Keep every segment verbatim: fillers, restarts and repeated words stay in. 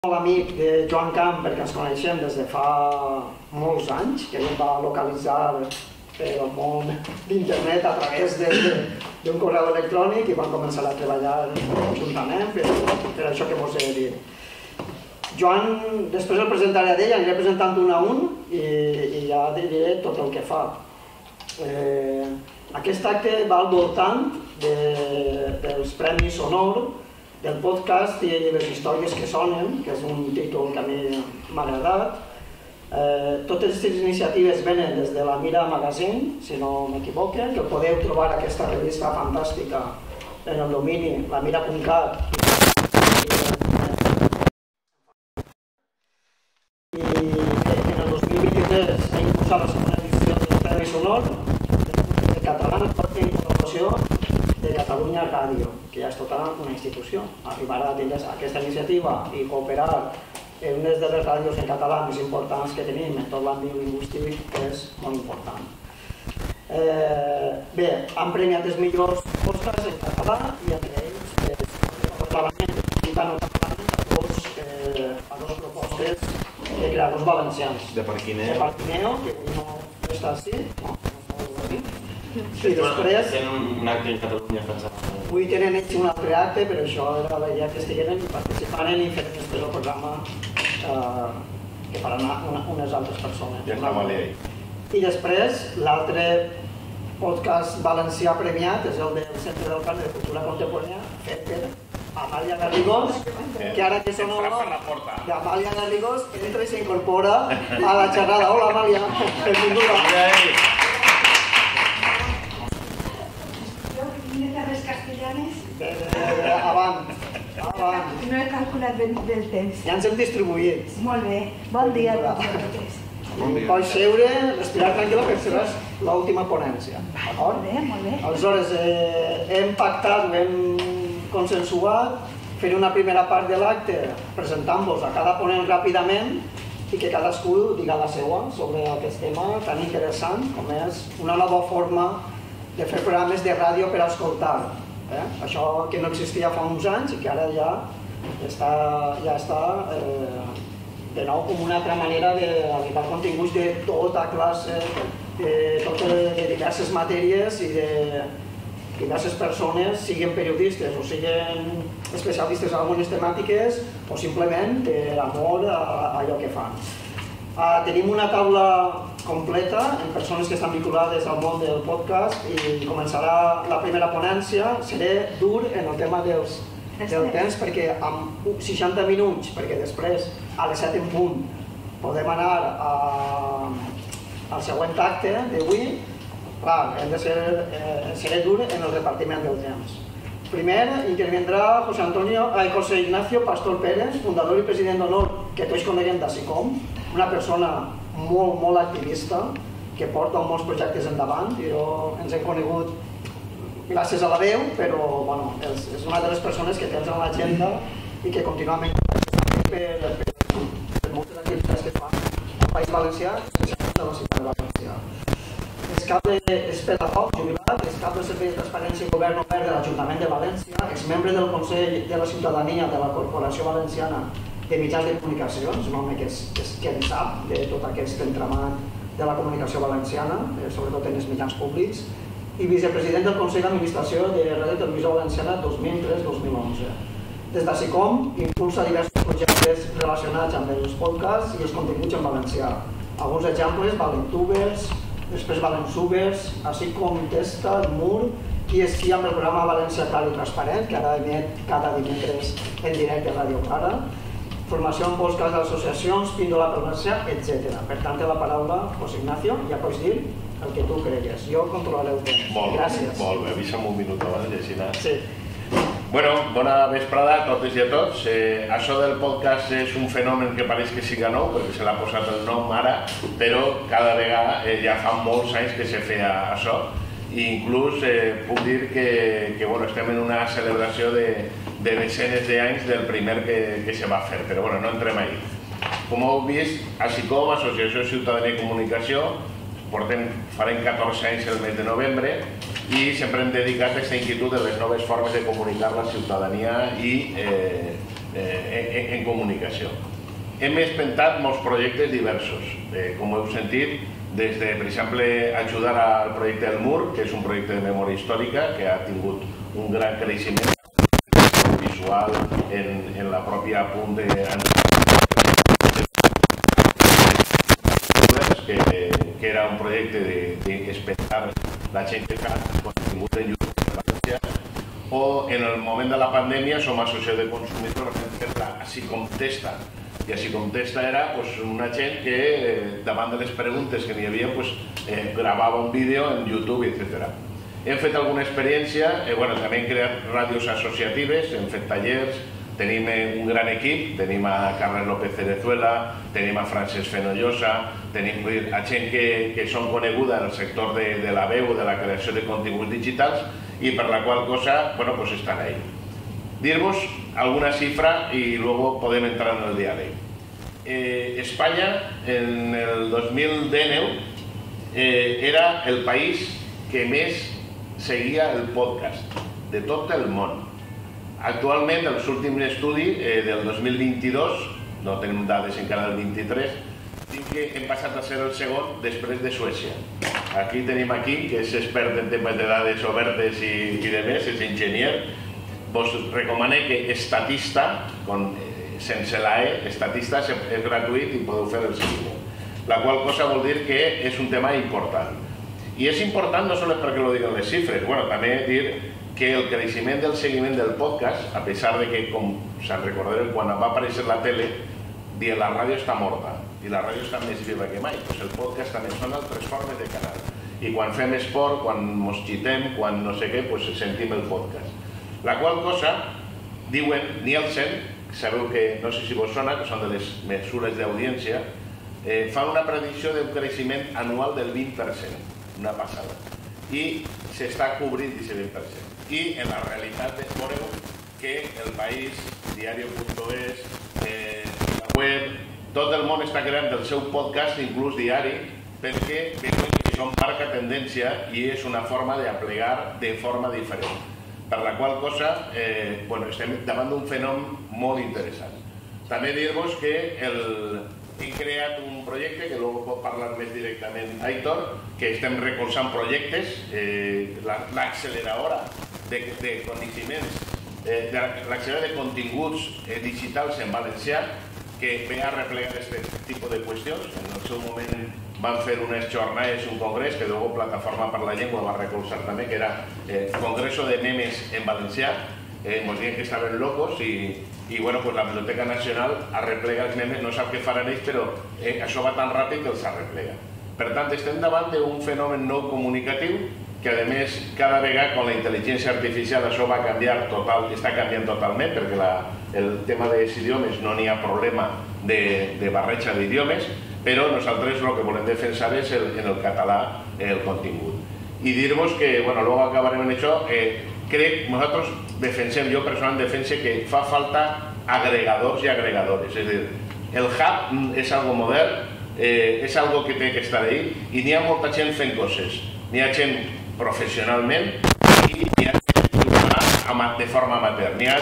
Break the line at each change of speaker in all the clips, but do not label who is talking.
L'amic de Joan Camp, perquè ens coneixem des de fa molts anys, que ell va localitzar el món d'internet a través d'un correu electrònic i van començar a treballar conjuntament per això que vos he dit. Joan, després el presentaré a ell, aniré presentant un a un i ja diré tot el que fa. Aquest acte va al voltant dels Premis Honor, del podcast i les històries que sonen, que és un títol que a mi m'ha agradat. Totes aquestes iniciatives venen des de la Mira Magazine, si no m'equivoque, que podeu trobar aquesta revista fantàstica en el domini la mira punt cat. I en el dos mil vint-i-tres ha impulsat la segona edició dels Premis Honor de català en col·laboració de Catalunya Ràdio, que ja és tota una institució. Arribar a aquesta iniciativa i cooperar en una de les ràdios en català més importants que tenim en tot l'àmbit lingüístic és molt important. Bé, han premiat els millors podcasts en català i entre ells el Parlament Mexicano Català a dos propostes de creadors valencians.
De Parquineo.
De Parquineo, que avui no està així, no, no ho dir. I després...
Tenen un acte en Catalunya pensant.
Avui tenen ells un altre acte, però això era la idea que estigueren i participaren i feren després el programa que faran unes altres persones.
I està mal ahí.
I després l'altre podcast valencià premiat és el del Centre del Camp de Cultura Contemporània, fet per Amàlia Garrigós, que ara que són d'Amàlia Garrigós entra i s'incorpora a la xerrada. Hola Amàlia, benvinguda. Avant, avant.
No he calculat ben del temps.
Ja ens hem distribuït.
Molt bé. Bon dia a tots.
Pots seure, respirar tranquil·la, perquè seràs l'última ponència.
Molt bé, molt bé.
Aleshores, hem pactat, hem consensuat fer una primera part de l'acte presentant-vos a cada ponent ràpidament i que cadascú diga la seva sobre aquest tema tan interessant com és una nova forma de fer programes de ràdio per a escoltar. Això que no existia fa uns anys i que ara ja està de nou com una altra manera d'arribar a continguts de tota classe, de diverses matèries i de diverses persones, siguin periodistes o siguin especialistes en algunes temàtiques o simplement per amor a allò que fan. Tenim una taula completa amb persones que estan vinculades al món del podcast i començarà la primera ponència. Seré dur en el tema del temps perquè amb seixanta minuts, perquè després a les set en punt podem anar al següent acte d'avui, clar, hem de ser, seré dur en el repartiment del temps. Primer intervindrà José Antonio, José Ignacio Pastor Pérez, fundador i president d'honor, que tots coneguem d'Asicom, una persona molt, molt activista, que porta molts projectes endavant. Jo ens hem conegut gràcies a la veu, però és una de les persones que tens en l'agenda i que contínuament per moltes activitats que fa al País Valencià, especialment a la ciutat de València. És pedagog jubilat, és cap del Servei de Transparència i Govern Obert de l'Ajuntament de València, és membre del Consell de la Ciutadania de la Corporació Valenciana de Mitjans de Comunicació, és un home que en sap de tot aquest entramat de la comunicació valenciana, sobretot en els mitjans públics, i vicepresident del Consell d'Administració de Ràdio i Televisió Valenciana dos mil tres dos mil onze. Des d'Asicom impulsa diversos projectes relacionats amb els podcasts i els continguts en valencià. Alguns exemples, Valentubers, després Valensubers, Asicom Testa, el Mur, i esquí amb el programa València Clar i Transparent, que ara emet cada dimecres en directe a Ràdio Clara, formació en podcasts d'associacions, píndola per Valencià, etcètera. Per tant, té la paraula, José Ignacio, ja pots dir el que tu cregues. Jo controlaré el temps. Gràcies.
Molt bé, avisa'm un minut abans, llegint.
Sí.
Bueno, bona vesprada a totes i a tots. Això del podcast és un fenomen que pareix que siga nou, perquè se l'ha posat el nom ara, però cada vegada ja fa molts anys que se feia això. I inclús puc dir que estem en una celebració de desenes d'anys del primer que se va fer, però no entrem ahí. Com heu vist, Asicom, Associació Ciutadania i Comunicació, farem catorze anys el mes de novembre i sempre hem dedicat aquesta inquietud de les noves formes de comunicar la ciutadania i eh, en comunicació. Hem esmentat molts projectes diversos, eh, com heu sentit, des de, per exemple, ajudar al projecte del Mur, que és un projecte de memòria històrica que ha tingut un gran creixement visual en, en la pròpia punt de que, que era un projecte d'expectar la gent que fa contingut en YouTube, o en el moment de la pandèmia som associació de consumidors fent la Així Contesta, i Així Contesta era pues, una gent que eh, davant de les preguntes que n'hi havia pues, eh, gravava un vídeo en YouTube, etcètera. Hem fet alguna experiència, eh, bueno, també hem creat ràdios associatives, hem fet tallers, tenim un gran equip, tenim a Carles López Cerezuela, tenim a Francesc Fenollosa, tenim a gent que, que són coneguda en el sector de, de la veu, de la creació de continguts digitals, i per la qual cosa, bueno, pues estan ahí. Dir-vos alguna cifra y luego podem entrar en el diàleg. Eh, Espanya, en el dos mil dinou, eh, era el país que més seguia el podcast de tot el món. Actualment, els últims estudis eh, del dos mil vint-i-dos, no tenim dades encara del vint-i-tres, diu que hem passat a ser el segon després de Suècia. Aquí tenim aquí, que és expert en temes de dades obertes i, i de més, és enginyer. Vos recomane que Estatista, con, eh, sense la E, Estatista és gratuït i podeu fer el seguiment. La qual cosa vol dir que és un tema important. I és important no només perquè lo diguen les xifres, bueno, també dir que el creixement del seguiment del podcast, a pesar de que, com se'n recordareu, quan va aparèixer la tele, dient la ràdio està morta i la ràdio està més viva que mai, doncs el podcast també són altres formes de canal. I quan fem esport, quan mos xitem, quan no sé què, doncs sentim el podcast. La qual cosa, diuen Nielsen, sabeu que, no sé si vos sona, que són de les mesures d'audiència, eh, fan una predicció d'un creixement anual del vint per cent, una passada. I s'està cobrint aquest vint per cent. I en la realitat veureu que el País, diario punto es, eh, la web, tot el món està creant el seu podcast, inclús diari, perquè veuen que són marca tendència i és una forma d'aplegar de forma diferent. Per la qual cosa, eh, bueno, estem davant d'un fenomen molt interessant. També dir-vos que el, hem creat un projecte, que luego pot parlar més directament Aitor, que estem recolzant projectes, eh, l'acceleradora de, de coneixements, eh, l'acceleradora de continguts eh, digitals en valencià, que ve a replegar aquest tipus de qüestions. En el seu moment van fer unes jornades, un congrés, que luego Plataforma per la Llengua va recolzar també, que era eh, Congreso de Memes en Valencià. Eh, ens diuen que estaven locos i, i bueno, pues la Biblioteca Nacional arreplega els memes, no sap què faran ells, però eh, això va tan ràpid que els arreplega. Per tant, estem davant d'un fenomen nou comunicatiu que, a més, cada vegada amb la intel·ligència artificial això va canviar total, està canviant totalment, perquè la, el tema dels idiomes no n'hi ha problema de, de barreja d'idiomes, però nosaltres el que volem defensar és el, en el català el contingut. I dir-vos que, bueno, luego acabarem en això, eh, crec, nosaltres defensem, jo personalment defense que fa falta agregadors i agregadores, és a dir, el hub és algo modern, eh, és algo que té que estar ahí, i n'hi ha molta gent fent coses, n'hi ha gent professionalment i n'hi ha gent de forma amateur, n'hi ha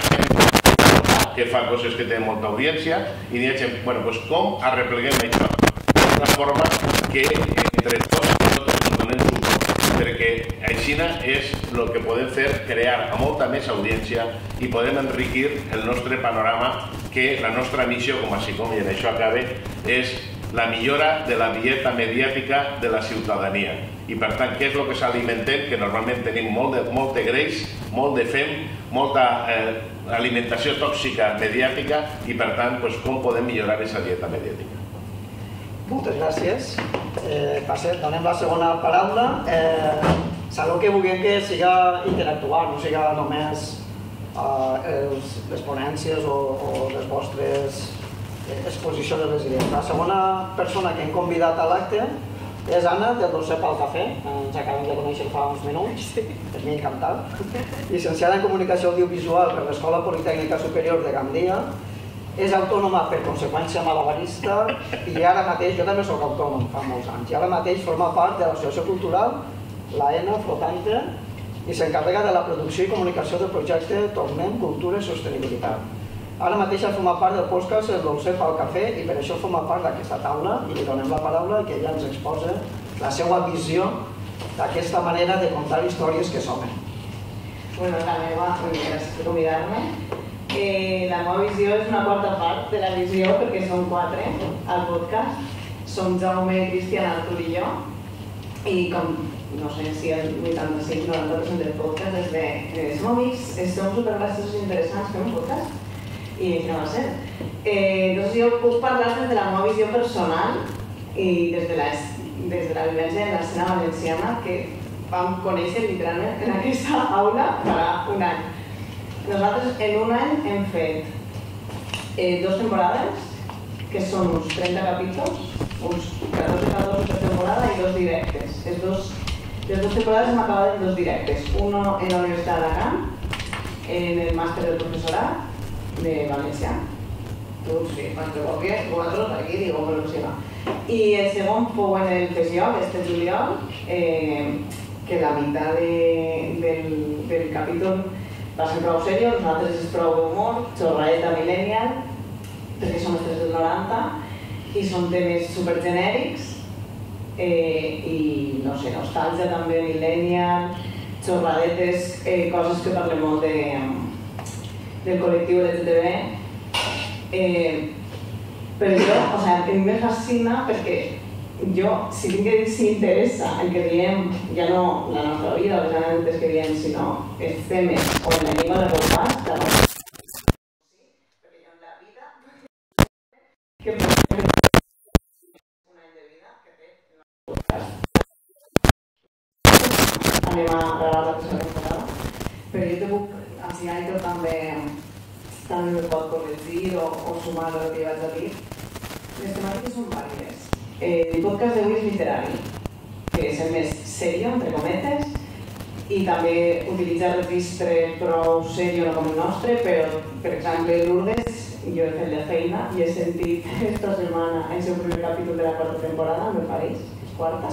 gent que fa coses que tenen molta audiència i n'hi ha gent, bueno, doncs com arrepleguem això d'una forma que entre tots ens donem suport, perquè així és el que podem fer, crear a molta més audiència i podem enriquir el nostre panorama, que la nostra missió com a SICOM, i en això acabe, és la millora de la dieta mediàtica de la ciutadania. I per tant, què és el que s'alimentem? Que normalment tenim molt de, molt de greix, molt de fem, molta eh, alimentació tòxica mediàtica i per tant, doncs, com podem millorar aquesta dieta mediàtica?
Moltes gràcies. Eh, passem, donem la segona paraula. Eh, sabeu que vulguem que siga interactuar, no siga només eh, els, les ponències o, o les vostres exposició de les idees. La segona persona que hem convidat a l'acte és Anna, del Dolcet pel Cafè, ens acabem de conèixer fa uns minuts, per mi encantat. Llicenciada en Comunicació Audiovisual per l'Escola Politècnica Superior de Gandia, és autònoma per conseqüència malabarista i ara mateix, jo també soc autònom fa molts anys, i ara mateix forma part de l'Associació Cultural, la ENA Flotante, i s'encarrega de la producció i comunicació del projecte Tornem Cultura i Sostenibilitat. Ara mateix ha format part del podcast el Dolcer pel Cafè i per això forma part d'aquesta taula i li donem la paraula i que ella ens exposa la seva visió d'aquesta manera de contar històries que somen.
Bueno, la meva, gràcies per convidar-me. Eh, la meva visió és una quarta part de la visió perquè som quatre al podcast. Som Jaume, Cristian, Artur i jo. I com, no sé si el vuitanta-cinc noranta per cent del podcast és de eh, som amics, som supergraciosos i interessants, fem un podcast. I així no va ser. Eh, doncs jo puc parlar des de la meva visió personal i des de la, des de la vivència de l'escena valenciana que vam conèixer literalment en aquesta aula fa un any. Nosaltres en un any hem fet eh, dos temporades, que són uns trenta capítols, uns catorze catorze per temporada i dos directes. Les dos, les dos temporades hem acabat en dos directes, uno en la Universitat d'Alacant, en el màster del professorat de Valencià. Tu, sí, màster qualque, vosaltres aquí, digo, per l'Oxima. I el segon fou en el Fesiol, este juliol, eh, que la meitat de, del, del capítol va ser prou seriós, nosaltres és prou d'humor, xorradeta millennial, perquè som els tres del noranta, i són temes supergenèrics, eh, i no sé, nostàlgia també millennial, xorradetes, eh, coses que parlem molt de, del col·lectiu L G T B. Eh, però jo, o sigui, a mi me fascina perquè jo, si tinc que dir si m'interessa el que diem, ja no la nostra vida, les anècdotes que diem, sinó els temes o en la llengua de podcast, que no. Perquè jo en la vida que portem un any de vida que té el nostre podcast. Anem a gravar la tercera temporada, però jo te puc, així Aitor també, també me pot corregir o, o sumar a lo que jo vaig a dir. Les temàtiques són vàries. Eh, el podcast d'avui és literari, que és el més serio, entre cometes, i també utilitza registre prou serio, no com el nostre, però, per exemple, Lourdes, jo he fet la feina i he sentit esta setmana el seu primer capítol de la quarta temporada, me pareix, és quarta,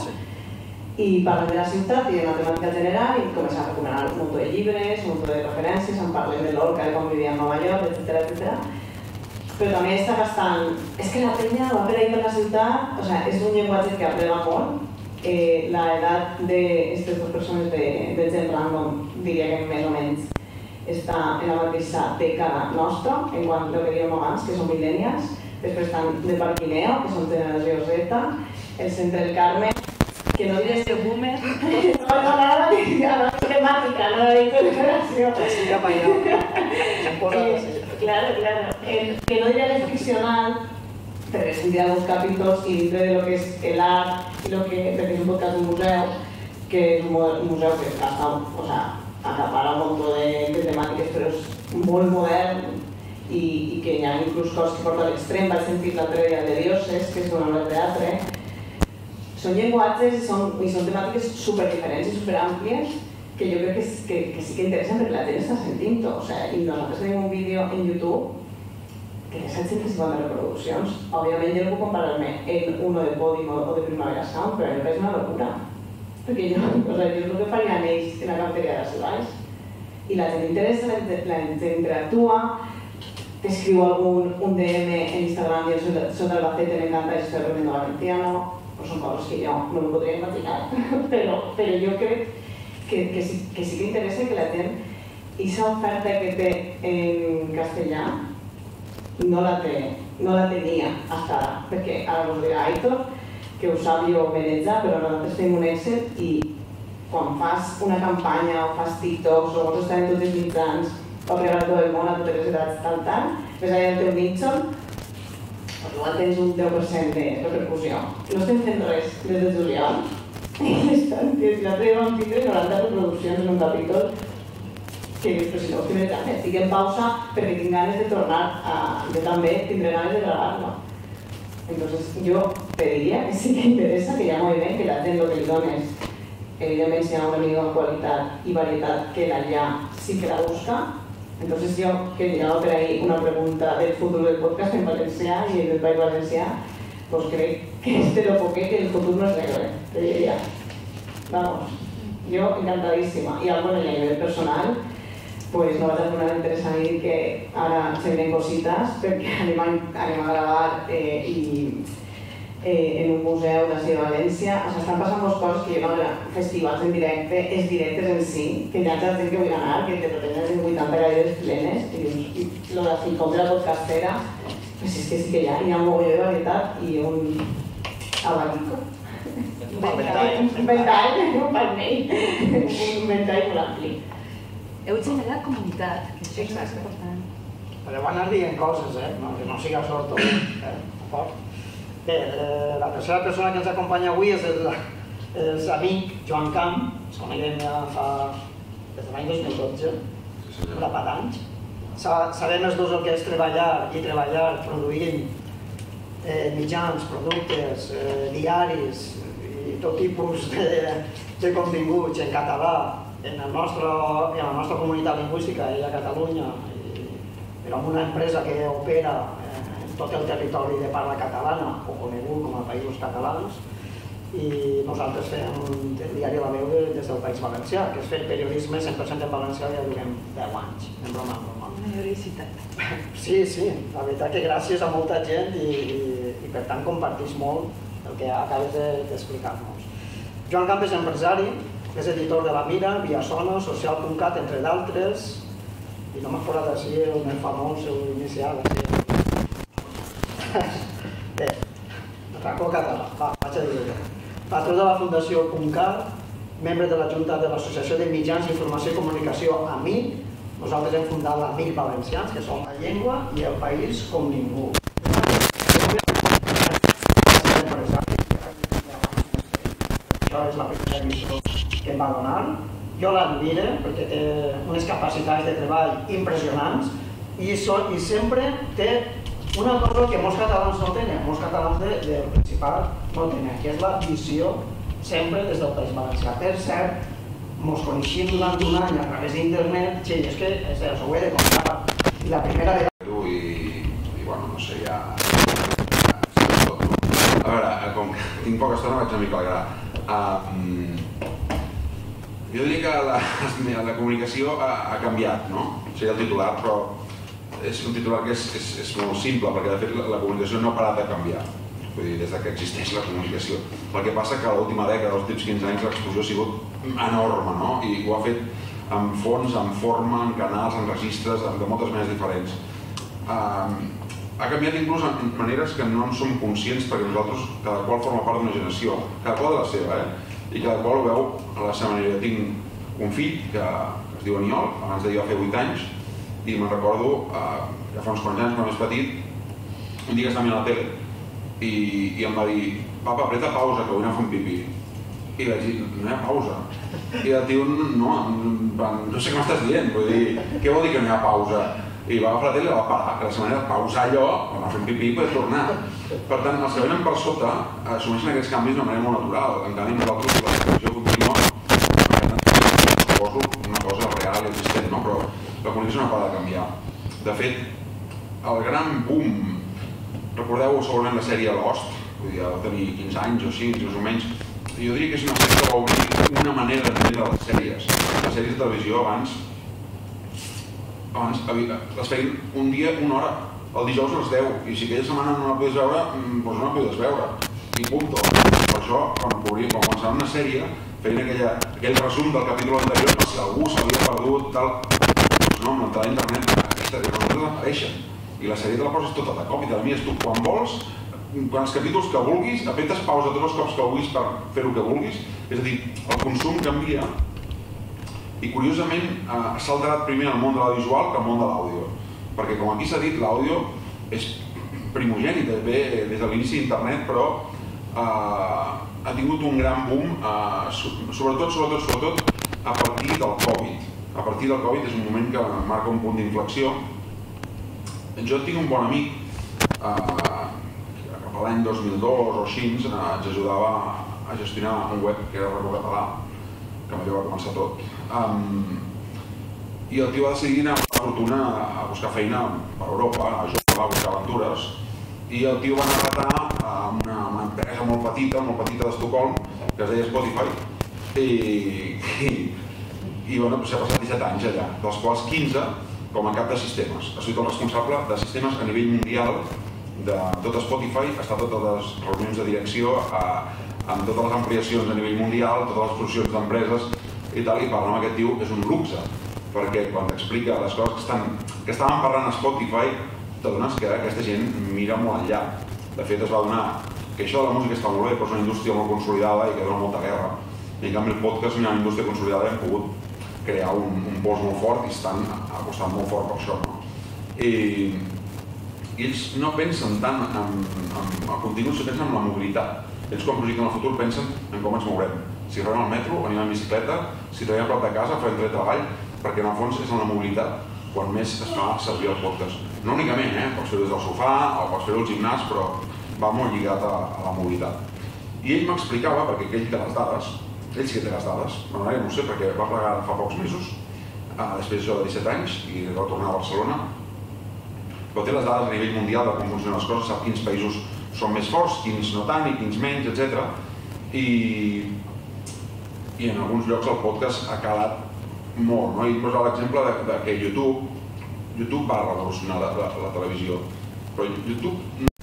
i parlen de la ciutat i de una temàtica general i comencen a recomanar un munt de llibres, un munt de referències, en parlen de l'Orca, de com vivia a Nova York, etcètera, etcètera. Però també està gastant... És que la penya va per ahí per la ciutat, o sigui, és un llenguatge que aplega molt. Eh, la edat d'aquestes dues persones de, de gent random, diria que més o menys està en la mateixa dècada nostra, en quant al que dèiem abans, que són millennials. Després estan de Parquineo, que són generació Z, el Centre del Carme, que no diré de boomer. No, no, no, no, no, és temàtica, no dic generació.
Sí, cap allà. Se'n posa així.
Claro, claro. El, que no diría el ficcional, pero es un día dos capítulos y dentro de lo que es el art y lo que, porque es un podcast de un museo, que es un, un museo que está, o sea, acapara un montón de, de temáticas, pero es muy moderno y, y que ya incluso cosas que porta al extremo, va a sentir la teoría de dioses, que es una obra de teatro. Son llenguatges y son, y son temáticas súper diferentes y súper amplias, que yo creo que, es, que, que sí que interesan porque la gente está sentint-ho. O sea, y nosotros tenim un vídeo en YouTube que té set-cents cinquanta reproduccions. Òbviament jo no puc comparar-me en uno de Podium o de Primavera Sound, però és una locura. Perquè jo, o sea, jo és el que farien ells en la cafeteria de Solais. I la gent interessa, la gent interactua, t'escriu algun un D M en Instagram i jo soc d'Albacete, m'encanta, estoy aprendiendo valenciano. Pues són coses que jo no me podria imaginar, però, però jo crec que, que, sí, que sí que interessa que la gent, aquesta oferta que té en castellà, no la, té, no la tenia fins ara, perquè ara us dirà Aitor, que ho sap jo manejar, però nosaltres tenim un Excel i quan fas una campanya o fas TikToks o vols estar en tots els mitjans o arribar a tot el món, a totes les edats, tal, tal, ves allà el teu nínxol, igual tens un deu per cent de repercussió. No estem fent res des de juliol i l'altre dia vam tindre noranta reproduccions en un capítol que, però si no, estic en pausa perquè tinc ganes de tornar a... Jo també tindré ganes de gravar-lo. Entonces jo pediria que sí que interessa, que hi ha moviment, que la gent el que li dones, evidentment si hi ha una mínima qualitat i varietat que la ja sí que la busca. Entonces yo, que llegaba por ahí una pregunta del futuro del podcast en Valencia y en el País Valencià, pues creo que este lo poqué, que el futuro no es negro, ¿eh? Te diría. Vamos, yo encantadísima. Y algo en el nivel personal, pues no vaig a donar interessant i dir que ara se venen cosites perquè anem a, anem a gravar eh, i eh, en un museu d'ací de València. O sigui, estan passant moltes coses que jo no... Festivals en directe, els directes en si, que ja ja gent que vull anar, que te pretenen en vuitanta gaires plenes, i dius, i lo de Ficom de la podcastera, pues és que sí que hi ha, hi ha un mogolló de varietat i un abanico. Un ventall, un palmell, un ventall molt ampli.
Heu generat comunitat, que això és més important.
Però van anar dient coses, eh? No, que no siga sort tot. Eh? Bé, eh, la tercera persona que ens acompanya avui és el, el amic Joan Camp, ens coneguem ja fa des de l'any dos mil dotze, un grapat d'anys. Sabem els dos el que és treballar i treballar produint eh, mitjans, productes, eh, diaris i tot tipus de, de continguts en català en, el nostre, en la nostra comunitat lingüística i a Catalunya, i, però amb una empresa que opera eh, en tot el territori de parla catalana o conegut com a Països Catalans, i nosaltres fem el diari La Veu des del País Valencià, que és fer periodisme cent per cent en valencià ja durant deu anys, en broma, en broma.
Majoricitat.
Sí, sí, la veritat que gràcies a molta gent i, i, i per tant compartís molt el que acabes d'explicar-nos. Joan Camp és empresari, és editor de La Mira, Viasona, Social punt cat, entre d'altres, i no m'ha posat així el més famós, el inicial, així. Bé, racó català, va, vaig a dir-ho. Patró de la Fundació Puntcat, membre de la Junta de l'Associació de Mitjans d'Informació i Comunicació AMIC. Nosaltres hem fundat l'AMIC Valencians, que som la llengua i el país com ningú. Això és la primera emissió que em va donar. Jo l'admiro perquè té unes capacitats de treball impressionants i, so, i sempre té una cosa que molts catalans no tenen, molts catalans de, del Principat no tenen, que és la visió sempre des del País Valencià. Per cert, ens coneixíem durant un any a través d'internet, sí, és que és això, ho he de contar. I la primera vegada...
I, i bueno, no sé, ja... ja tot, no? A veure, com que tinc poca estona vaig una mica al gra. Um, jo diria que la, la comunicació ha, ha canviat, no? Seria el titular, però és un titular que és, és, és molt simple, perquè de fet la, la comunicació no ha parat de canviar. Vull dir, des que existeix la comunicació. El que passa que a l'última dècada, dels últims quinze anys, l'explosió ha sigut enorme, no? I ho ha fet en fons, en forma, en canals, en registres, de moltes maneres diferents. Um, ha canviat inclús en maneres que no en som conscients, perquè nosaltres, cada qual forma part d'una generació, cada qual de la seva, eh? I cada qual ho veu a la seva manera. Jo tinc un fill que, que es diu Aniol, abans de jo va fer vuit anys, i me'n recordo, uh, ja fa uns quants anys, quan més petit, un dia que estava mirant la tele, i, i em va dir, papa, apreta pausa, que vull anar a fer un pipí. I vaig dir, no hi ha pausa. I el tio, no, no sé què m'estàs dient, vull dir, què vol dir que no hi ha pausa? I va agafar la tele i la va parar, que la setmana de pausar allò, quan va fer un pipí i poder tornar. Per tant, els que venen per sota assumeixen aquests canvis d'una manera molt natural. En canvi, nosaltres, la televisió continua, suposo una cosa real i existent, no? Però la comunicació no para de canviar. De fet, el gran boom, recordeu segurament la sèrie Lost, vull dir, va tenir quinze anys o així, més o menys. Jo diria que és una sèrie que va obrir una manera d'entendre les sèries. Les sèries de televisió abans, abans les feien un dia, una hora, el dijous a les deu, i si aquella setmana no la podies veure, doncs no la podies veure, i punto. Per això, quan començaven una sèrie, feien aquella, aquell resum del capítol anterior, per si algú s'havia perdut, tal. Doncs no, amb l'entrada d'internet, aquestes coses apareixen. I la sèrie te la poses tota de cop i te la mires tu quan vols, quan els capítols que vulguis, apretes pausa tots els cops que vulguis per fer el que vulguis. És a dir, el consum canvia i curiosament eh, s'ha alterat primer el món de l'audiovisual que el món de l'àudio. Perquè com aquí s'ha dit, l'àudio és primogènit, ve des de l'inici d'internet, però eh, ha tingut un gran boom, eh, sobretot, sobretot, sobretot a partir del Covid. A partir del Covid és un moment que marca un punt d'inflexió. Jo tinc un bon amic, eh, que cap a l'any dos mil dos o així ens ajudava a gestionar un web que era Racó Català, que allò va començar tot. Um, I el tio va decidir anar a fortuna a buscar feina per Europa, a jugar, a buscar aventures, i el tio va anar a ratar a una, una empresa molt petita, molt petita d'Estocolm, que es deia Spotify, i, i i bueno, s'ha passat disset anys allà, dels quals quinze com a cap de sistemes. Ha sigut el responsable de sistemes a nivell mundial de tot Spotify, ha estat a totes les reunions de direcció, a, amb totes les ampliacions a nivell mundial, totes les fusions d'empreses i tal, i parlar amb aquest tio és un luxe, perquè quan t'explica les coses que, estan, que estaven parlant a Spotify, t'adones que aquesta gent mira molt enllà. De fet, es va donar que això de la música està molt bé, però és una indústria molt consolidada i que dona molta guerra. I en canvi el podcast, una indústria consolidada, hem pogut crear un, un pols molt fort i estan apostant molt fort per això. No? I, I ells no pensen tant en, en, en continguts, pensen en la mobilitat. Ells quan projecten el futur pensen en com ens mourem. Si arribem al metro, anem en bicicleta, si treballem a prop de casa, farem teletreball, perquè en el fons és en la mobilitat quan més es fa servir el podcast. No únicament, eh? Pots fer-ho des del sofà o pots fer-ho al gimnàs, però va molt lligat a, a la mobilitat. I ell m'explicava, perquè ell té les dades, ell sí que té les dades, però ara ja no ho sé, perquè va plegar fa pocs mesos, eh, després de disset anys, i va tornar a Barcelona, però té les dades a nivell mundial de com funcionen les coses, sap quins països són més forts, quins no tant i quins menys, etcètera. I, i en alguns llocs el podcast ha calat molt, no? I posa l'exemple de, de que YouTube, YouTube va revolucionar la, la, la televisió, però YouTube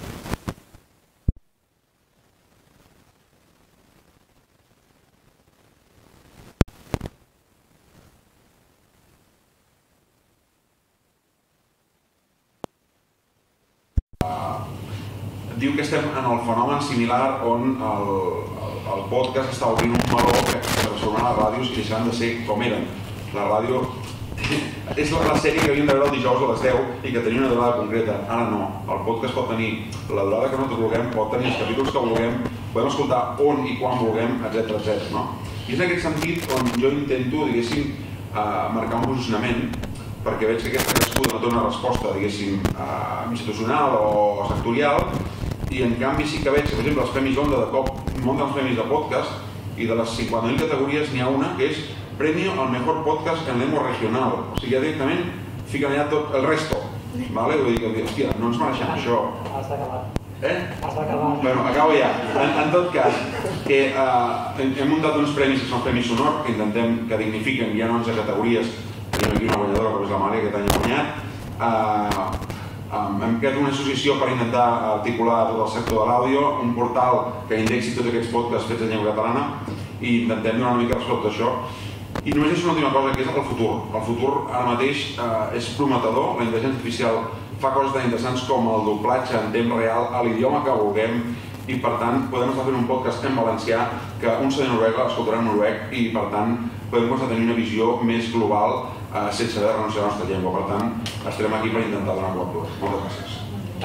diu que estem en el fenomen similar on el, el, el podcast està obrint un meló que transformarà les ràdios i deixaran de ser com eren. La ràdio és la sèrie que havíem de veure el dijous a les deu i que tenia una durada concreta. Ara no. El podcast pot tenir la durada que nosaltres vulguem, pot tenir els capítols que vulguem, podem escoltar on i quan vulguem, etcètera, etcètera. No? I és en aquest sentit on jo intento, diguéssim, eh, marcar un posicionament, perquè veig que aquesta cadascuna no té una resposta, diguéssim, eh, institucional o sectorial, i en canvi sí que veig que, per exemple, els Premis Onda de cop munten els premis de podcast i de les cinquanta mil categories n'hi ha una que és Premio al mejor podcast en lengua regional. O sigui, ja directament fiquen allà tot el resto. Vale? Vull dir que, hòstia, no ens mereixem això.
Has d'acabar.
Eh?
Has d'acabar.
Bueno, acabo ja. En, en tot cas, que eh, hem, hem muntat uns premis que són premis sonor, que intentem que dignifiquen, hi ha onze categories, tenim aquí una guanyadora, que és la Mària, que aquest any ha guanyat. Eh, Um, hem creat una associació per intentar articular tot el sector de l'àudio, un portal que indexi tots aquests podcasts fets en llengua catalana i intentem donar una mica respecte a això. I només és una última cosa, que és el futur. El futur ara mateix eh, és prometedor, la intel·ligència artificial fa coses tan interessants com el doblatge en temps real a l'idioma que vulguem i per tant podem estar fent un podcast en valencià que un senyor noruega escoltarà en noruec i per tant podem començar a tenir una visió més global eh, sense haver de renunciar a la nostra llengua. Per tant, estarem aquí per intentar donar cobertura. Moltes gràcies.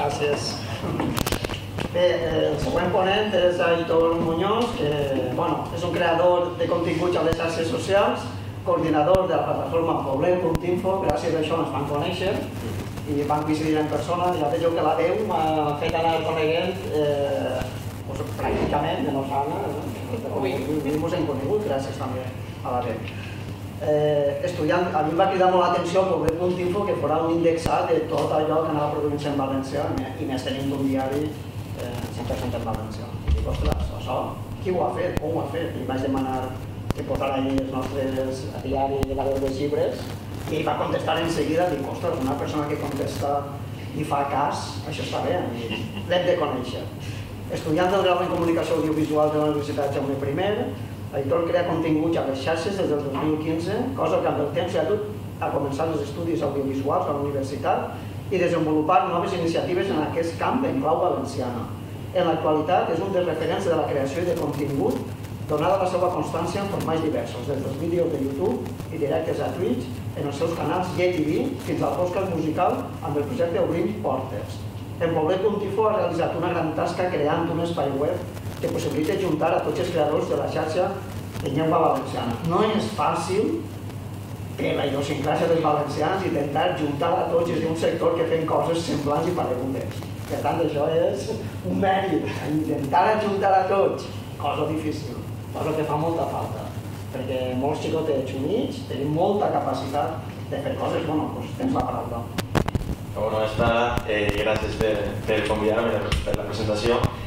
Gràcies. Bé, el següent ponent és Aitor Muñoz, que bueno, és un creador de continguts a les xarxes socials, coordinador de la plataforma Poblet punt info, gràcies a això ens van conèixer i van coincidir en persona, i ja veig que la veu m'ha fet anar coneguent eh, pues, pràcticament de nosaltres, avui ens hem conegut gràcies també a la veu. Eh, estudiant, a mi em va cridar molt l'atenció el Poblet punt info que fora un indexat de tot allò que anava produint-se en valencià i més tenim un diari eh, cent per cent en valencià. I dic, ostres, això, qui ho ha fet? Com ho ha fet? I vaig demanar que posara allà els nostres diaris de la veu dels llibres i va contestar en seguida, dic, ostres, una persona que contesta i fa cas, això està bé, l'hem de conèixer. Estudiant del grau en comunicació audiovisual de la Universitat Jaume primer, Aitor crea continguts a les xarxes des del dos mil quinze, cosa que amb el temps ja ha dut a començar els estudis audiovisuals a la universitat i desenvolupar noves iniciatives en aquest camp en clau valenciana. En l'actualitat és un dels referents de la creació de contingut, donada la seva constància en formats diversos, des dels vídeos de YouTube i directes a Twitch, en els seus canals G T V, fins al podcast musical amb el projecte Obrim Portes. En Poblet punt info ha realitzat una gran tasca creant un espai web que possibilita juntar a tots els creadors de la xarxa en llengua valenciana. No és fàcil que la idiosincràsia dels valencians i intentar juntar a tots des d'un sector que fem coses semblants i paregudes. Per tant, això és un mèrit, intentar ajuntar a tots, cosa difícil, cosa que fa molta falta, perquè molts xicotets units tenim molta capacitat de fer coses. Bueno, doncs tens la paraula.
Bueno, esta, eh, gràcies per, per convidar-me per la presentació.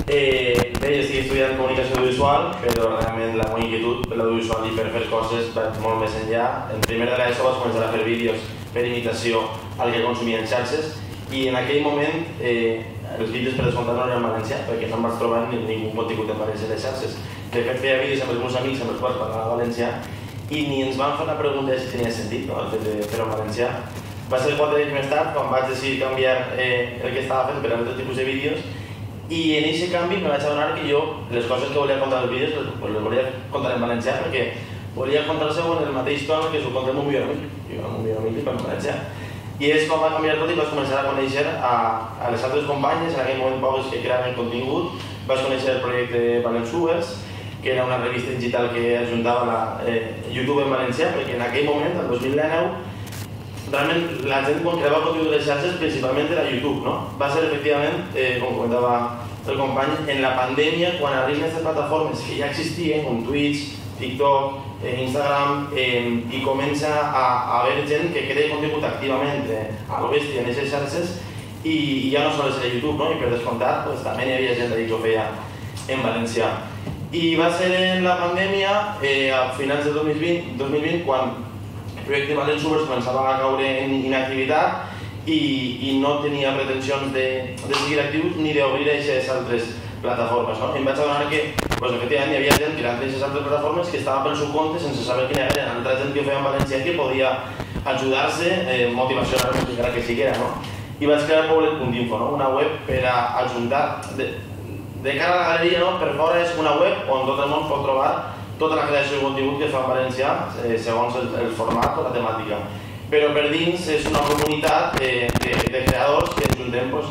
Eh, bé, jo estic estudiant comunicació audiovisual, però realment la meva inquietud per l'audiovisual i per fer coses va molt més enllà. En primer de l'ESO vaig començar a fer vídeos per imitació al que consumia en xarxes i en aquell moment eh, els vídeos per descomptat no eren en valencià perquè no em vaig trobar ni ningú contingut en valencià de xarxes. De fet, feia vídeos amb els meus amics amb els quals parlava valencià i ni ens van fer la pregunta si tenia sentit, no?, el fet de fer-ho en valencià. Va ser quatre anys més tard quan vaig decidir canviar eh, el que estava fent per a altres tipus de vídeos i en aquest canvi me vaig adonar que jo les coses que volia contar als vídeos les, pues, les volia contar en valencià perquè volia contar-se en el mateix to que s'ho conté amb un millor amic. Jo amb un millor amic i per en valencià. I és quan va canviar tot i vaig començar a conèixer a, a les altres companyes, en aquell moment poques que creaven contingut. Vaig conèixer el projecte Valensubers, que era una revista digital que ajuntava la, eh, YouTube en valencià, perquè en aquell moment, el dos mil dinou, realment la gent quan creava contingut de les xarxes principalment era YouTube, no? Va ser efectivament, eh, com comentava el company, en la pandèmia quan arriben aquestes plataformes que ja existien, com Twitch, TikTok, eh, Instagram, eh, i comença a, a haver gent que crea contingut activament eh, a lo bèstia en aquestes xarxes i, i ja no sols era YouTube, no? I per descomptat pues, també hi havia gent que ho feia en valencià. I va ser en la pandèmia, eh, a finals de dos mil vint, dos mil vint quan el projecte Valensubers començava a caure en inactivitat i, i no tenia pretensions de, de seguir actius ni d'obrir aquestes altres plataformes. No? I em vaig adonar que pues, efectivament hi havia gent que eren d'aquestes altres plataformes que estava pel seu compte sense saber quina era altra gent que ho feia en valencià que podia ajudar-se eh, motivacionalment, encara que siguera. No? I vaig crear Poblet punt info, no? Una web per a ajuntar, de, de cara a la galeria, no? Per fora és una web on tot el món pot trobar tota la creació de contingut que es fa en valencià eh, segons el, el format o la temàtica. Però per dins és una comunitat eh, de, de creadors que ens juntem pues,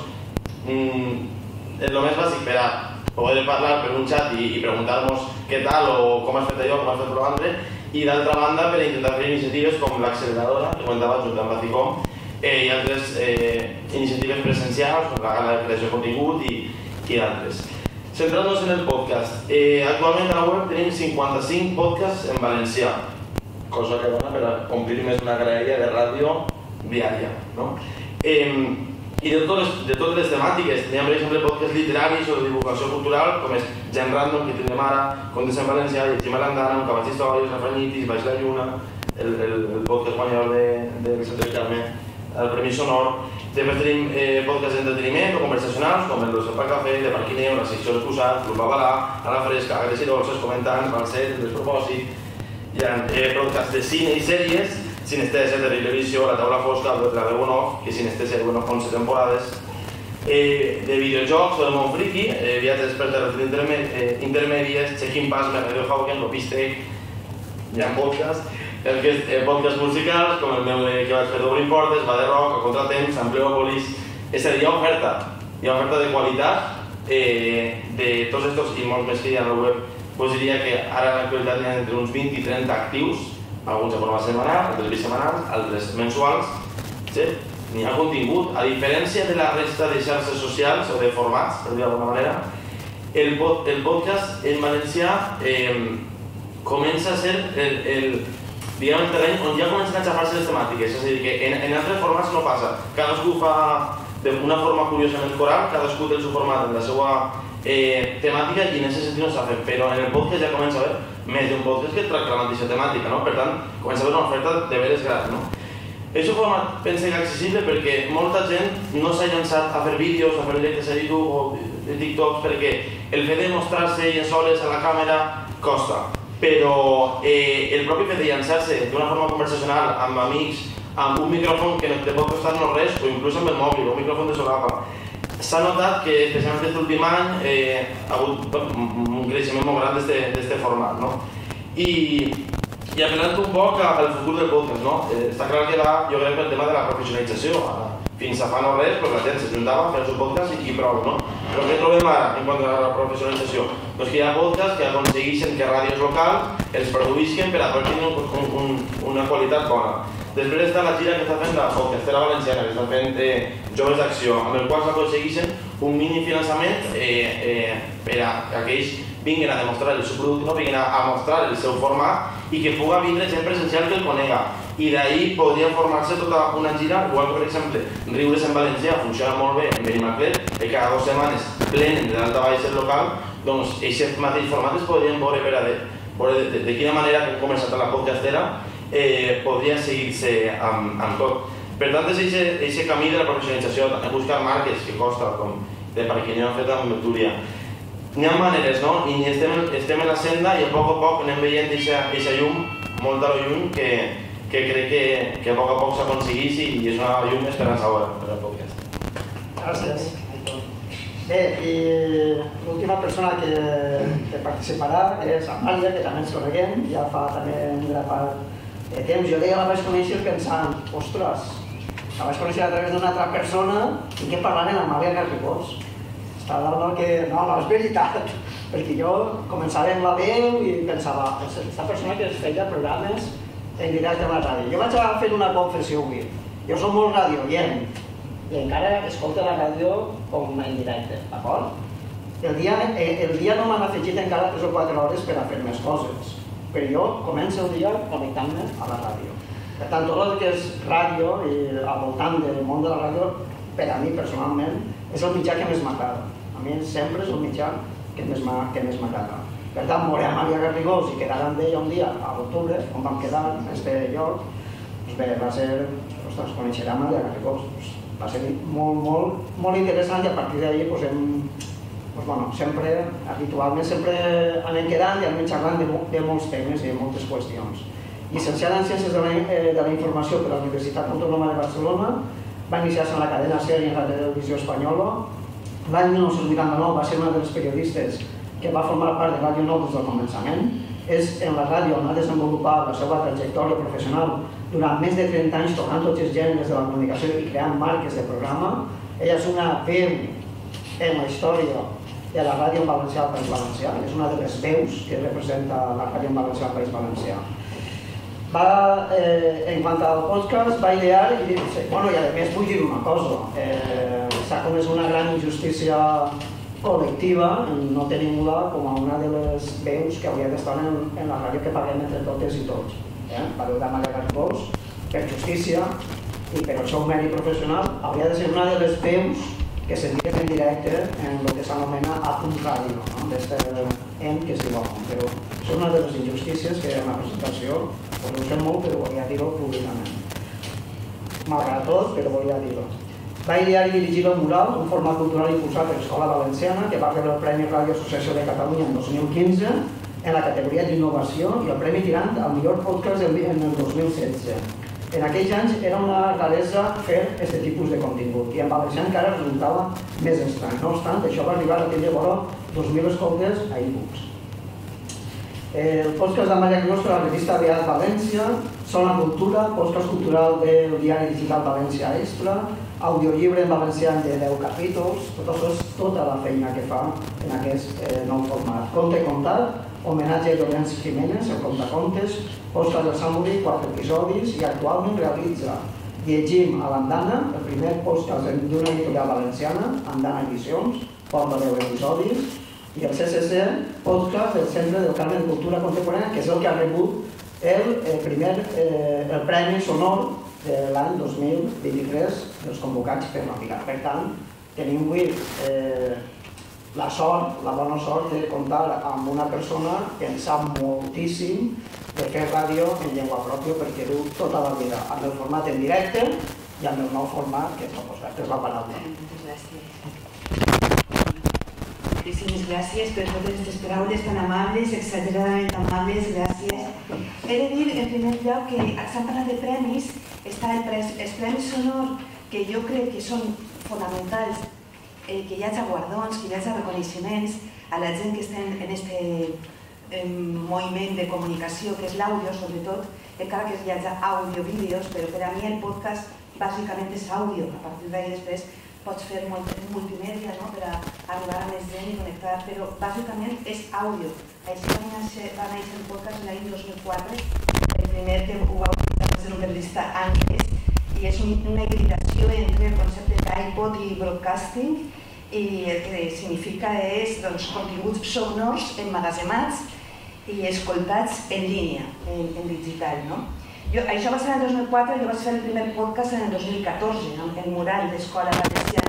mm, el més bàsic per a poder parlar per un xat i, i preguntar-nos què tal o com has fet allò, com has fet l'altre, i d'altra banda per intentar fer iniciatives com l'acceleradora, que comentava junt amb Baticom, eh, i altres eh, iniciatives presencials, com la gala de creació de contingut i, i altres. Centrant-nos en el podcast, eh, actualment a la web tenim cinquanta-cinc podcasts en valencià, cosa que dona per a omplir més una graella de ràdio diària. No? Eh, I de totes, les, de totes les temàtiques, tenim per exemple podcasts literaris o de divulgació cultural, com és Gent Random, que tindrem ara, Contes en Valencià, Llegim a l'Andana, Un Cavalls d'Històries, Refranyitis, Baix la Lluna, el, el, el podcast guanyador de, de Vicente Carme, el Premi Sonor. Després tenim eh, podcasts d'entreteniment o conversacionals, com el del Sopa Cafè, de Parquineu, la secció Excusat, Club Babalà, Ara Fresca, Agres i Dolces, Comentant, Balset, El Despropòsit. Hi ha eh, podcasts de cine i sèries, Sinestèsia, Terrible Visió, La Taula Fosca, La veu en off, que Sinestèsia bueno, onze temporades. Eh, de videojocs, del món friki, eh, viatges per terres intermed eh, intermèdies, Check-in Pass, Radio Hauken, Lopistec, hi ha podcasts. El que és eh, podcasts musicals, com el meu eh, que vaig fer d'Obrim Portes, Va de Rock, A Contratemps, Ampliòpolis. És a dir, hi ha oferta, hi ha oferta de qualitat eh, de tots estos i molts més que hi ha a la web. Pues diria que ara en l'actualitat hi ha entre uns vint i trenta actius, alguns de forma setmanal, altres bisetmanals, altres mensuals. Sí? N'hi ha contingut. A diferència de la resta de xarxes socials o de formats, per dir d'alguna manera, el, pod el podcast en valencià eh, comença a ser el, el diguem, el terreny on ja comencen a xafar-se les temàtiques, és a dir, que en, en altres formats no passa. Cadascú fa d'una forma curiosament coral, cadascú té el seu format en la seva eh, temàtica i en aquest sentit no s'ha fet, però en el podcast ja comença a haver més d'un podcast que tracta la mateixa temàtica, no? Per tant, comença a haver una oferta de veres gran, no? És un format, pense que accessible perquè molta gent no s'ha llançat a fer vídeos, a fer directes a YouTube o de TikToks, perquè el fet de mostrar-se i soles a la càmera costa. Però eh, el propi fet de llançar-se d'una forma conversacional amb amics, amb un micròfon que no te pot costar no res, o inclús amb el mòbil, un micròfon de solapa, s'ha notat que, especialment aquest últim any, eh, ha hagut un creixement molt gran d'aquest format. No? I, i apel·lant un poc al futur del podcast, no? eh, està clar que va, jo crec, pel tema de la professionalització. Fins a fa no res, però la gent se juntava a fer el seu podcast i, i prou, no? Però què trobem ara en quant a la professionalització? Doncs que hi ha podcasts que aconsegueixen que ràdios locals els produïsquen per a tenir un, un, un, una qualitat bona. Després està la gira que està fent la podcastera valenciana, que està fent eh, Joves d'Acció, amb el qual s'aconsegueixen un mini finançament eh, eh, per a que aquells vinguin a demostrar el seu producte, no vinguin a, a mostrar el seu format i que puga vindre gent presencial que el conega. I d'ahir podria formar-se tota una gira, igual que per exemple Riures en Valencià funciona molt bé en Benimaclet, que cada dues setmanes plenen de dalt a baix el local, doncs aquest mateix format es podrien veure per a veure de, de quina manera que hem començat a la podcastera eh, podria seguir-se amb, amb tot. Per tant, és aquest camí de la professionalització, buscar marques que costa, com de per qui no hem fet amb Túria. N'hi ha maneres, no? I estem, estem en la senda i a poc a poc anem veient aquesta llum, molt a lo lluny, que, que crec que, que a poc a poc s'aconseguís i és una llum esperançadora per al podcast.
Gràcies. Bé, i l'última persona que, que participarà és Amàlia, que també ens coneguem, ja fa també un gran part de temps. Jo deia la vaig conèixer pensant, ostres, la vaig conèixer a través d'una altra persona i que parlaven amb Amàlia Garrigós. Està dalt que no, no, és veritat, perquè jo començava amb la veu i pensava, aquesta persona que es feia programes en directe a la ràdio. Jo vaig a fer una confessió avui. Jo soc molt radioient i encara escolto la ràdio com en directe, d'acord? El dia, el dia no m'han afegit encara tres o quatre hores per a fer més coses, però jo començo el dia connectant-me a la ràdio. Per tant, tot el que és ràdio i al voltant del món de la ràdio, per a mi personalment, és el mitjà que més m'agrada. A mi sempre és el mitjà que més m'agrada. Per tant, veuré Amàlia Garrigós i quedar amb ella un dia a l'octubre, on vam quedar en aquest lloc, doncs bé, va ser, ostres, conèixer Amàlia Garrigós. Va ser molt, molt, molt interessant i a partir d'ahir doncs, hem, doncs, bueno, sempre, habitualment, sempre anem quedant i anem xerrant de, de molts temes i de moltes qüestions. Llicenciada en Ciències de la, eh, de la Informació per la Universitat Autònoma de Barcelona, va iniciar-se en la cadena SER i en la televisió espanyola. L'any mil nou-cents vuitanta-nou va ser una de les periodistes que va formar part de Ràdio Nou des del començament. És en la ràdio on ha desenvolupat la seva trajectòria professional durant més de trenta anys tocant tots els gèneres de la comunicació i creant marques de programa. Ella és una veu en la història de la ràdio en valencià al País Valencià. És una de les veus que representa la ràdio en valencià al País Valencià. Va, eh, en quant al podcast, va idear i dir, bueno, i a més vull dir una cosa, eh, s'ha comès una gran injustícia col·lectiva, no tenim-la com a una de les veus que hauria d'estar en, en la ràdio que paguem entre totes i tots. Eh? La veu d'Amàlia Garrigós, per justícia i per el seu mèrit professional, hauria de ser una de les veus que s'envien en directe en el que s'anomena a punt ràdio, no? D'este em que es diu A P U. Però és una de les injustícies que en la presentació, doncs ho sé molt, però volia dir-ho públicament. Malgrat tot, però volia dir-ho. Va idear i dirigir el Mural, un format cultural impulsat per l'Escola Valenciana, que va rebre el Premi Ràdio Associació de Catalunya en dos mil quinze, en la categoria d'innovació, i el Premi Tirant al millor podcast en el dos mil setze. En aquells anys era una raresa fer aquest tipus de contingut, i en valencià encara resultava més estrany. No obstant, això va arribar a tenir vora dos mil escoltes a e-books. El podcast d'Amàlia Garrigós per la revista Beat València, Zona Cultura, podcast cultural del diari digital València Extra, audiollibre en valencià de deu capítols, tot això és tota la feina que fa en aquest eh, nou format. Conte contat, homenatge a Llorenç Jiménez, el contacontes, podcast del Samuri, quatre episodis, i actualment realitza Llegim a l'Andana, el primer podcast d'una editorial valenciana, Andana Edicions, porta deu episodis, i el C C C, podcast del Centre del Carme de Cultura Contemporània, que és el que ha rebut el, el primer eh, el Premi Sonor de l'any dos mil vint-i-tres dels convocats per la Picar. Per tant, tenim avui eh, la sort, la bona sort de comptar amb una persona que en sap moltíssim de fer ràdio en llengua pròpia, perquè du tota la vida amb el format en directe i amb el nou format que és el podcast, que és la paraula.
Moltes gràcies. Moltíssimes gràcies per totes aquestes paraules tan amables, exageradament amables, gràcies. He de dir, en primer lloc, que s'han parlat de premis, està el pre els premis sonor, que jo crec que són fonamentals, eh, que hi hagi guardons, que hi hagi reconeixements a la gent que està en aquest eh, moviment de comunicació, que és l'àudio, sobretot, encara que hi hagi àudio-vídeos, però per a mi el podcast bàsicament és àudio. A partir d'ahir després pots fer multimèdia, no?, per a arribar a més gent i connectar, però bàsicament és àudio. Així va néixer, va néixer el podcast l'any dos mil quatre, el primer que ho va utilitzar va ser un periodista anglès, i és un, una hibridació entre el concepte d'iPod i broadcasting, i el que significa és doncs, continguts sonors emmagatzemats i escoltats en línia, en, en digital, no? Jo, això va ser el dos mil quatre, jo vaig fer el primer podcast en el dos mil catorze, no? El Mural d'Escola Valenciana,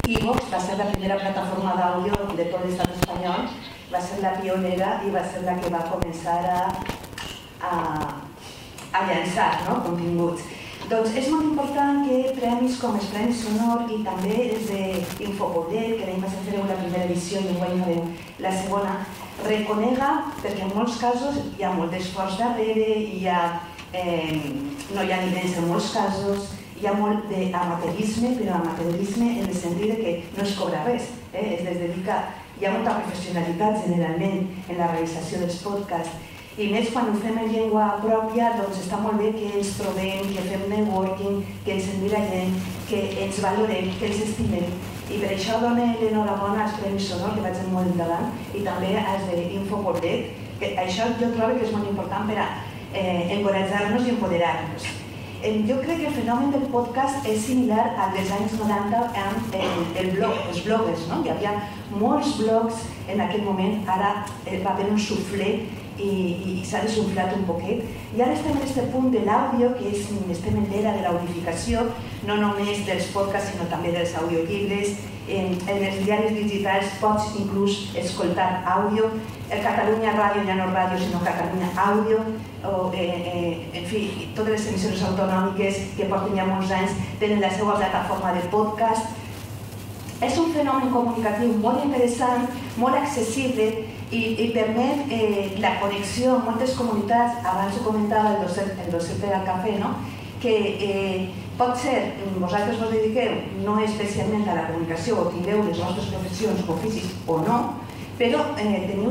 iVoox va ser la primera plataforma d'àudio de tot l'estat espanyol, va ser la pionera i va ser la que va començar a, a, a llançar, no?, continguts. Doncs és molt important que premis com els Premis Sonor i també els d'Infopollet, que l'any passat fareu la primera edició i enguany fareu la segona, reconega, perquè en molts casos hi ha molt d'esforç darrere, hi ha, eh, no hi ha nivells en molts casos, hi ha molt d'amateurisme, però amateurisme en el sentit que no es cobra res, eh? Es dedica, hi ha molta professionalitat generalment en la realització dels podcasts, i més quan ho fem en llengua pròpia, doncs està molt bé que ens trobem, que fem networking, que ens emmirallem, que ens valorem, que ens estimem. I per això dono l'enhorabona als Premis Sonor, que vaig molt endavant, i també als d'Infopollet, que això jo trobo que és molt important per a eh, encoratjar-nos i empoderar-nos. Eh, jo crec que el fenomen del podcast és similar al dels anys noranta amb el, el blog, els bloggers, no? Hi havia molts blogs en aquell moment, ara eh, va haver un suflé i, i s'ha desunflat un poquet. I ara estem en aquest punt de l'àudio, que és, estem en l'era de l'audificació, no només dels podcasts, sinó també dels audiollibres. En, en els diaris digitals pots inclús escoltar àudio. El Catalunya Ràdio ja no ràdio, sinó Catalunya Àudio. O, eh, eh, en fi, totes les emissores autonòmiques que porten ja molts anys tenen la seva plataforma de podcast. És un fenomen comunicatiu molt interessant, molt accessible, i, i permet eh, la connexió amb moltes comunitats. Abans ho comentava el docent, el docent del cafè, no? Que eh, pot ser, vosaltres vos dediqueu no especialment a la comunicació o tingueu les vostres professions o oficis o no, però eh, teniu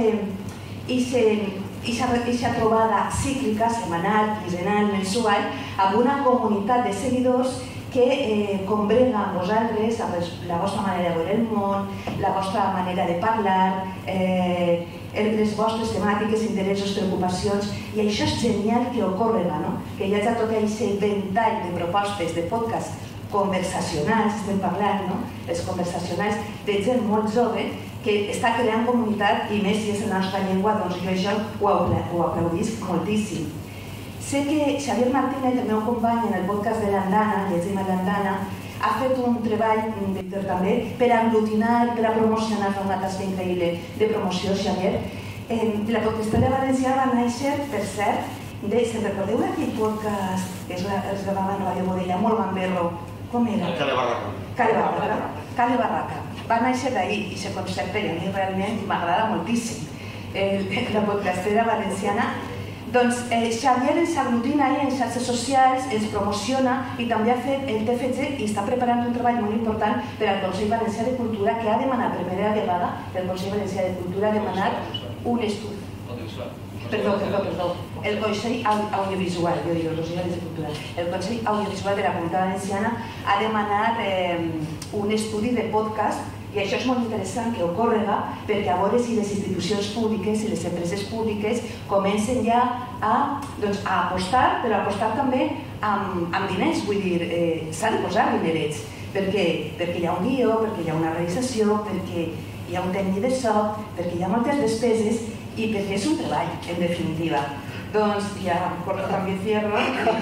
aquesta trobada cíclica, setmanal, quinzenal, mensual, amb una comunitat de seguidors que eh, combrega amb vosaltres la vostra manera de veure el món, la vostra manera de parlar, eh, les vostres temàtiques, interessos, preocupacions, i això és genial que ocorrega, no? Que hi hagi tot aquest ventall de propostes de podcast conversacionals, estem parlant, no? Els conversacionals de gent molt jove que està creant comunitat, i més si és en la nostra llengua, doncs jo això ho aplaudisc moltíssim. Sé que Xavier Martínez, el meu company en el podcast de l'Andana, Llegim a l'Andana, ha fet un treball, Víctor també, per aglutinar, per a promocionar, fa una tasca increïble de promoció, Xavier. La Podcastera Valenciana va néixer, per cert, de, se'n recordeu d'aquell podcast que es gravava a Nova Llobodella, molt gamberro? Com era?
Cale Barraca.
Cale Barraca. Cale Barraca. Va néixer d'ahir i se concepta, i a mi realment m'agrada moltíssim. La Podcastera Valenciana. Doncs eh, Xavier ens aglutina en xarxes socials, ens promociona i també ha fet el T F G i està preparant un treball molt important per al Consell Valencià de Cultura, que ha demanat per primera vegada el Consell Valencià de Cultura ha demanat un estudi. Perdó, perdó, perdó. El Consell Audiovisual, jo dic, el Consell Valencià de Cultura. El Consell Audiovisual de la Comunitat Valenciana ha demanat eh, un estudi de podcast. I això és molt interessant que ocorrega perquè a veure si les institucions públiques i les empreses públiques comencen ja a, doncs, a apostar, però apostar també amb, amb diners, vull dir, eh, s'ha de posar dinerets, perquè, perquè hi ha un guió, perquè hi ha una realització, perquè hi ha un tècnic de so, perquè hi ha moltes despeses i perquè és un treball, en definitiva. Doncs ja, també cierro.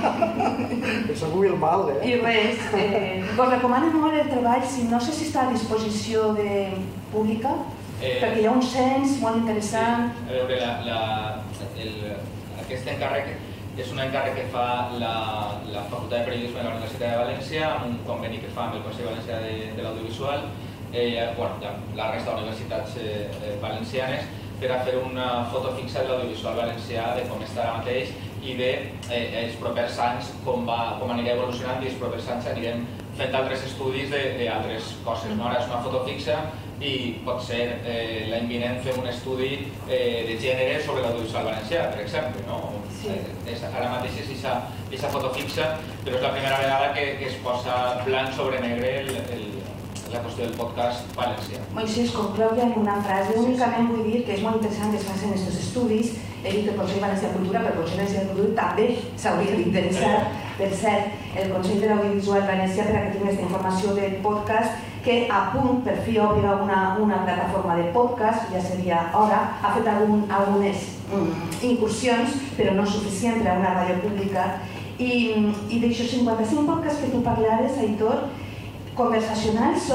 Eso es muy mal, eh?
I res, eh, vos recomano molt el treball, si no sé si està a disposició de pública, eh, perquè hi ha un cens molt interessant.
Sí. A veure, la, la, el, aquest encàrrec és un encàrrec que fa la, la Facultat de Periodisme de la Universitat de València, amb un conveni que fa amb el Consell Valencià de, de l'Audiovisual, eh, bueno, la, la resta d'universitats eh, valencianes, per a fer una foto fixa de l'audiovisual valencià, de com està ara mateix i dels eh, propers anys, com, va, com anirà evolucionant, i els propers anys anirem fent altres estudis d'altres coses. No? Ara és una foto fixa i pot ser eh, l'any vinent fem un estudi eh, de gènere sobre l'audiovisual valencià, per exemple. No? Sí. Eh, ara mateix és aquesta foto fixa, però és la primera vegada que, que es posa blanc sobre negre el, el la qüestió del podcast valencià.
Moisés, conclou ja en una frase. Únicament vull dir que és molt interessant que es facin aquests estudis. He dit que el Consell Valencià de Cultura, però el Consell Valencià de Cultura també s'hauria d'interessar. Per cert, el Consell de l'Audiovisual Valencià, per a que tinguis aquesta informació del podcast, que a punt per fi obri una, una plataforma de podcast, ja seria hora, ha fet algun, algunes mm, incursions, però no suficient per a una ràdio pública. I, i d'això cinquanta-cinc podcasts que tu parlaves, Aitor, conversacionals són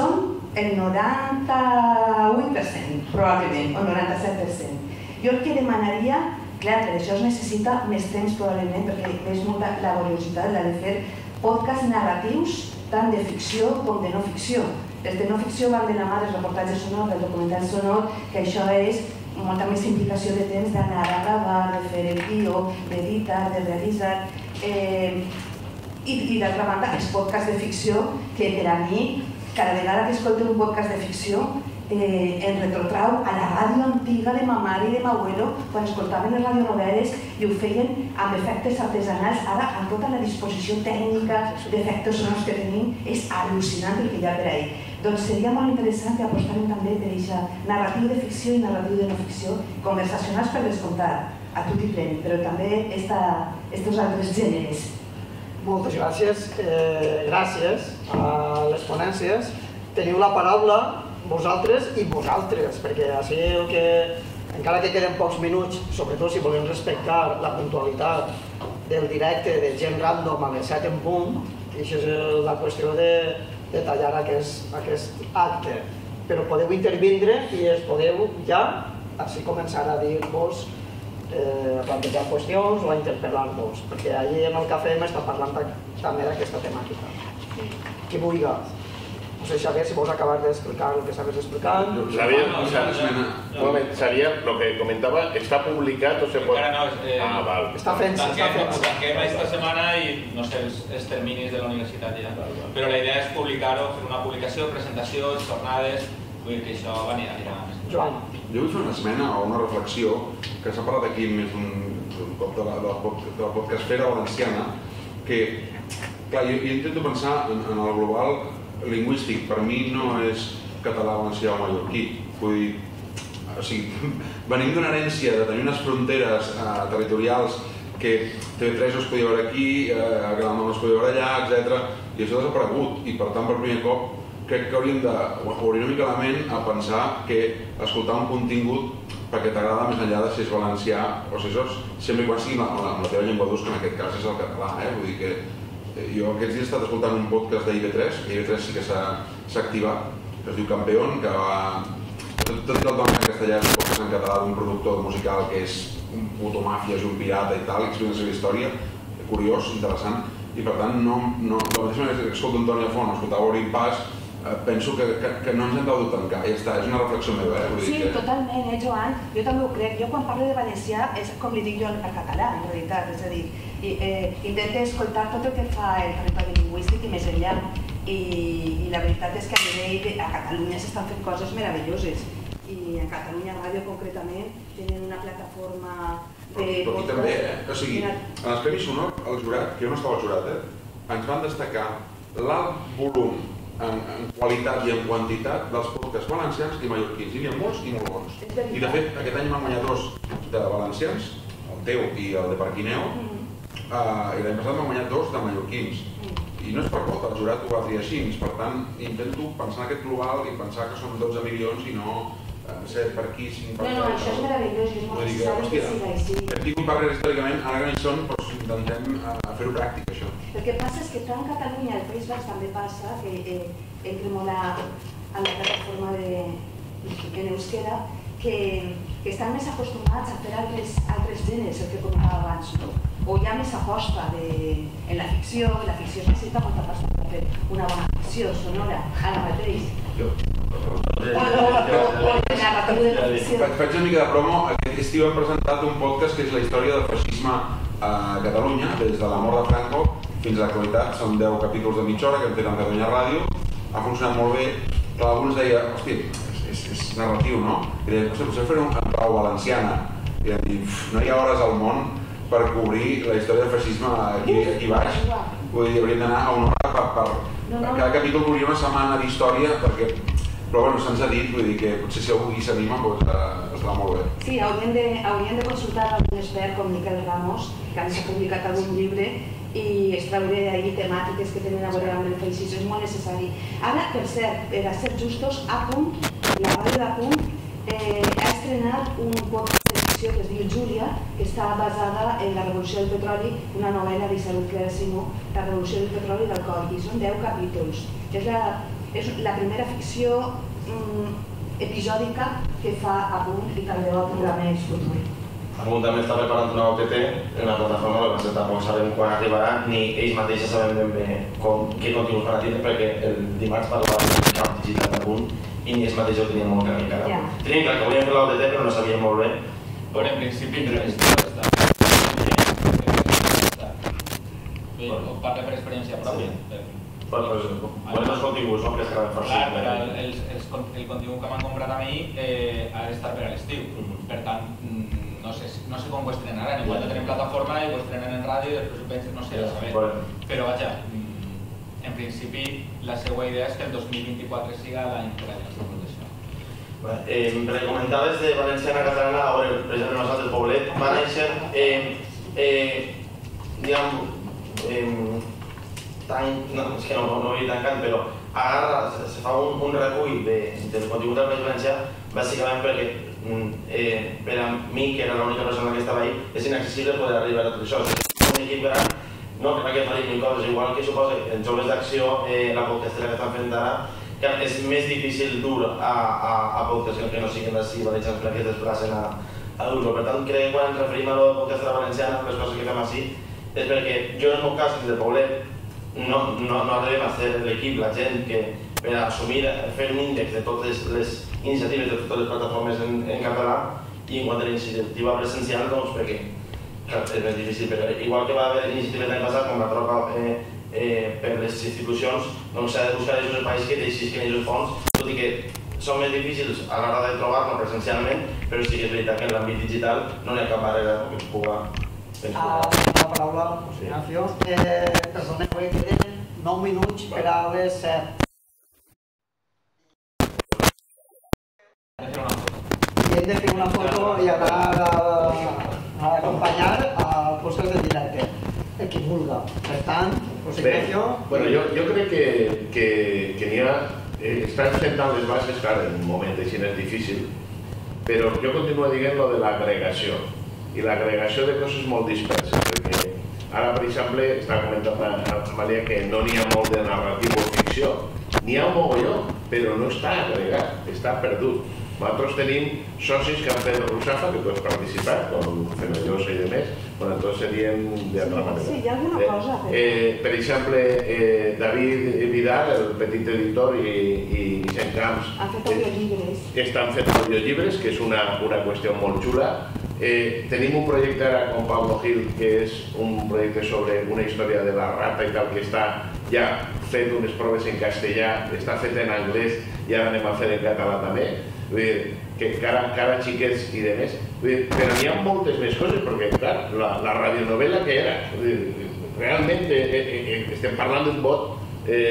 el noranta-vuit per cent, probablement, o noranta-set per cent. Jo el que demanaria, clar, per això es necessita més temps probablement, perquè és molta laboriositat la de fer podcasts narratius tant de ficció com de no ficció. Els de no ficció van de la mà dels reportatges sonors, del documental sonor, que això és molta més implicació de temps d'anar a gravar, de fer el guió, d'editar, de realitzar. Eh, I, i d'altra banda, els podcasts de ficció, que per a mi, cada vegada que escolto un podcast de ficció, eh, em retrotrau a la ràdio antiga de ma mare i de m'abuelo, quan escoltaven les radionovel·les i ho feien amb efectes artesanals. Ara, amb tota la disposició tècnica d'efectes sonors que tenim, és al·lucinant el que hi ha per ahí. Doncs seria molt interessant que apostàvem també per aquest narratiu de ficció i narratiu de no ficció, conversacionals per descomptar, a tot i plen, però també estos altres gèneres.
Moltes gràcies. Eh, gràcies a les ponències. Teniu la paraula vosaltres i vosaltres, perquè així el que, encara que queden pocs minuts, sobretot si volem respectar la puntualitat del directe de gent random a les set en punt, i això és la qüestió de, de tallar aquest, aquest acte. Però podeu intervindre i es podeu ja així començar a dir-vos, eh, a plantejar qüestions o a interpel·lar-vos, perquè allí en el cafè m'està parlant també d'aquesta temàtica. Qui vulgui. No sé, Xavier, si vols acabar d'explicar el que estaves explicant.
Xavier, un moment, Xavier, el que comentava, està publicat o se pot...
Encara no, eh,
ah, val.
Està fent-se, està fent-se.
Tanquem aquesta setmana i no sé els, els terminis de la universitat ja. Però la idea és publicar-ho, fer una publicació, presentació, jornades, vull dir que això va anirà més.
Joan.
Jo vull fer una esmena o una reflexió que s'ha parlat aquí més d'un cop de la, de la, de la podcastfera valenciana, que, clar, jo, jo intento pensar en, en el global lingüístic. Per mi no és català, valencià o mallorquí. Vull dir, o sigui, venim d'una herència de tenir unes fronteres eh, territorials que T V tres es podia veure aquí, eh, Gran Nom es podia veure allà, etcètera. I això ha desaparegut. I per tant, per primer cop, crec que hauríem d'obrir una mica la ment a pensar que escoltar un contingut perquè t'agrada més enllà de si és valencià o si és sempre quan sigui amb la, la teva llengua d'ús, que en aquest cas és el català. Eh? Vull dir que jo aquests dies he estat escoltant un podcast d'I V tres, que I V tres sí que s'ha activat, que es diu Campeón, que va... Tot, tot i que el dona en castellà és un podcast en català d'un productor musical que és un puto màfia, és un pirata i tal, i explica la seva història, curiós, interessant, i per tant, no, no, de la mateixa manera que escolto Antònia Font, escoltava Orin Pas, eh, penso que, que, que no ens hem d'autotancar, ja està, és una reflexió meva. Eh? Vull dir
Sí,
que...
totalment, eh, Joan? Jo també ho crec. Jo quan parlo de valencià és com li dic jo al català, en realitat, és a dir, i, eh, intento escoltar tot el que fa el territori lingüístic i més enllà. I, i la veritat és que a nivell de, a Catalunya s'estan fent coses meravelloses. I a Catalunya Ràdio concretament tenen una plataforma de...
Però aquí també, eh? O sigui, en els Premis Sonor, el jurat, que jo no estava al jurat, eh? ens van destacar l'alt volum en, en qualitat i en quantitat dels podcasts valencians i mallorquins. Hi havia molts i molt bons. I de fet, aquest any m'han guanyat dos de valencians, el teu i el de Parquineu, uh, i l'any passat m'han guanyat dos de mallorquins. I no és per pot, el jurat ho va triar així. Per tant, intento pensar en aquest global i pensar que són dotze milions i no set per aquí, cinc per aquí.
No, no, això és meravellós i és molt necessari que siga així.
Hem tingut parles històricament, ara que no hi són, doncs intentem fer-ho pràctic, això.
El que passa és que tant Catalunya, al País Basc també passa, que eh, entre molt a, a la plataforma de, en euskera, que, que estan més acostumats a fer altres, altres gèneres, el que comentava abans, no? O hi ha més aposta de, en la ficció, la ficció es necessita molta pasta per fer una bona ficció sonora, ara mateix.
Jo.
Faig
una mica de promo. Aquest estiu hem presentat un podcast que és la història del feixisme a Catalunya, des de la mort de Franco fins a l'actualitat. Són deu capítols de mitja hora que hem fet en Catalunya Ràdio. Ha funcionat molt bé. Clar, algú ens deia, hòstia, és, és narratiu, no? I deia, hòstia, potser fer-ho en clau valenciana. I vam dir, no hi ha hores al món per cobrir la història del feixisme aquí, aquí baix. Vull dir, hauríem d'anar a una hora per, per, per cada capítol cobrir una setmana d'història, perquè però bueno, se'ns ha dit, vull dir que potser si algú hi s'anima, doncs eh, estarà molt bé.
Sí, hauríem de, hauríem de consultar algun expert com Miquel Ramos, que a més ha publicat algun llibre, i extraure ahí temàtiques que tenen a veure amb el feixisme, és molt necessari. Ara, per cert, per a ser justos, A punt, la ràdio d'A punt, eh, ha estrenat un podcast de ficció que es diu Júlia, que està basada en la revolució del petroli, una novel·la d'Isabel Clara Simó, la revolució del petroli i l'alcohol, i són deu capítols. És la és la primera ficció episòdica que fa Apunt i que el veu al programa és futur.
Apunt també està preparant una O T T en una plataforma que tampoc sabem quan arribarà, ni ells mateixos sabem ben bé què continguts van a tindre, perquè el dimarts parlava del camp digital d'Apunt i ni ells mateixos ho tenien molt clar encara. Teníem clar que volíem fer l'O T T però no sabíem molt bé.
Però en principi no està. Parla per experiència pròpia.
Bueno, els continguts, no? Que es quedaven força.
Clar, però el contingut que m'han comprat a mi ha d'estar per a l'estiu. Per tant, no sé com ho estrenaran. Igual no tenim plataforma i ho estrenen en ràdio i després ho pensen, no sé, a saber. Però vaja, en principi la seva idea és que el dos mil vint-i-quatre siga l'any per a la nostra protecció.
Me comentaves de Valenciana Catalana, ara precisament nosaltres, Poblet, va néixer, diguem, no, és que no ho he tancat, però agarra, se fa un recull del contingut del País Valencià, bàsicament perquè per a mi, que era l'única persona que estava ahí, és inaccessible poder arribar a tot això. És un equip gran, no crec que faria mil coses, igual que suposa els joves d'acció, la podcastera que estan fent ara, que és més difícil dur a podcasts que no siguin d'ací valencians perquè es desplacen a dur-lo. Per tant, crec que quan ens referim a la podcastera valenciana, les coses que fem així, és perquè jo en el meu cas, des de Poblet, no arribem a fer l'equip, la gent que per assumir, fer un índex de totes les iniciatives de totes les plataformes en català i en quant a la iniciativa presencial, doncs perquè és més difícil, però igual que va haver iniciatives l'any passat, com la troca per les institucions, doncs s'ha de buscar aquests espais que deixisquen aquests fons, tot i que són més difícils a l'hora de trobar-lo presencialment, però sí que és veritat que en l'àmbit digital no hi ha cap barrera que es puga...
La paraula, Ignacio. Perdoneu, que queden nou minuts per a les set. I hem de fer una foto i anar a acompanyar al podcast de directe, el que vulga. Per tant, Ignacio...
Bueno, jo crec que n'hi ha... Estan sentant les bases, clar, en un moment així és difícil, però jo continuo dient lo de l'agregació. I l'agregació de coses molt disperses, perquè ara, per exemple, està comentant Amàlia que no n'hi ha molt de narratiu o ficció. N'hi ha un mogolló, però no està agregat, està perdut. Nosaltres tenim socis que han fet Rusafa, que tu has participat, com Fenollosa i demés, bueno, tots serien d'altra manera.
Sí, hi ha alguna cosa.
Per exemple, David Vidal, el petit editor, i Vicent Camps...
Han fet audiollibres.
Estan fent audiollibres, que és una qüestió molt xula. Tenim un projecte ara con Pablo Gil, que és un projecte sobre una història de la rata i tal, que està ja fet unes proves en castellà, està fet en anglès i ara anem a fer en català també. Vull dir, que cara xiquets i demés. Però n'hi ha moltes més coses, perquè, clar, la radionovela que era, realment estem parlant d'un bot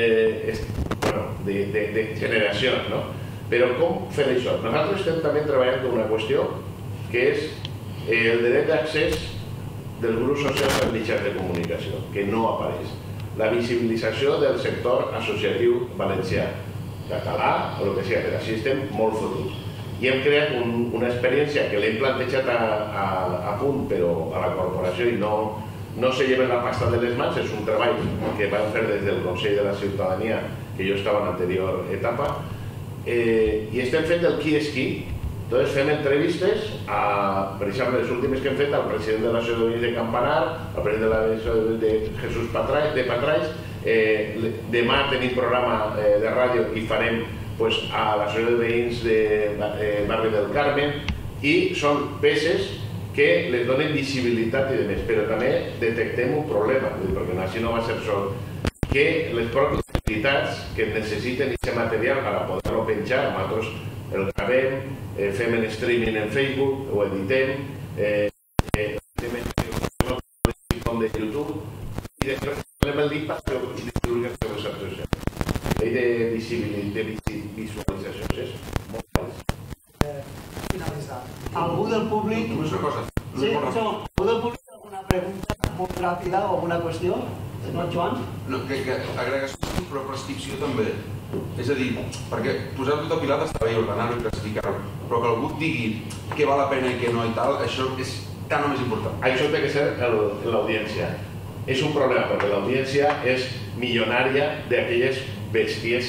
de generacions, no? Però com fer això? Nosaltres estem també treballant en una qüestió que és el dret d'accés dels grups socials als mitjans de comunicació, que no apareix. La visibilització del sector associatiu valencià, català o el que sigui, però així estem molt fotuts. I hem creat una experiència que l'hem plantejat a punt, però a la corporació i no se lleven la pasta de les mans, és un treball que vam fer des del Consell de la Ciutadania, que jo estava en l'anterior etapa, i estem fent el qui és qui. Entonces fem entrevistes, per exemple, les últimes que hem fet al president de l'Associació de Veïns de Campanar, al president de l'Associació de Jesús de Patrais. Demà tenim programa de ràdio i farem a l'Associació de Veïns de Barri del Carmen, i són peces que les donen visibilitat i demés, però també detectem un problema, perquè així no va ser sol, que les pròpies entitats que necessiten aquest material per poder-lo penjar, nosaltres el gravem, fem en streaming en Facebook, ho editem, fem en de YouTube, i després fem el link per distribuir les seves actuacions. La llei de visualitzacions és molt fàcil.
Finalitzar. Algú del públic...
Una cosa.
Sí, algú del públic alguna pregunta molt ràpida o alguna qüestió? No, Joan?
No, que agregació però prescripció també. És a dir, perquè posar tot a pilat està bé, ordenar-ho i classificar-ho, però que algú et digui què val la pena i què no i tal, això és tan o més important.
Això té que ser l'audiència. És un problema, perquè l'audiència és milionària d'aquelles bestieses